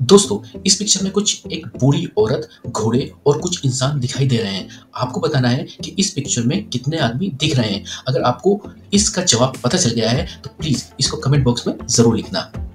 दोस्तों, इस पिक्चर में कुछ एक बूढ़ी औरत, घोड़े और कुछ इंसान दिखाई दे रहे हैं। आपको बताना है कि इस पिक्चर में कितने आदमी दिख रहे हैं। अगर आपको इसका जवाब पता चल गया है तो प्लीज़ इसको कमेंट बॉक्स में ज़रूर लिखना।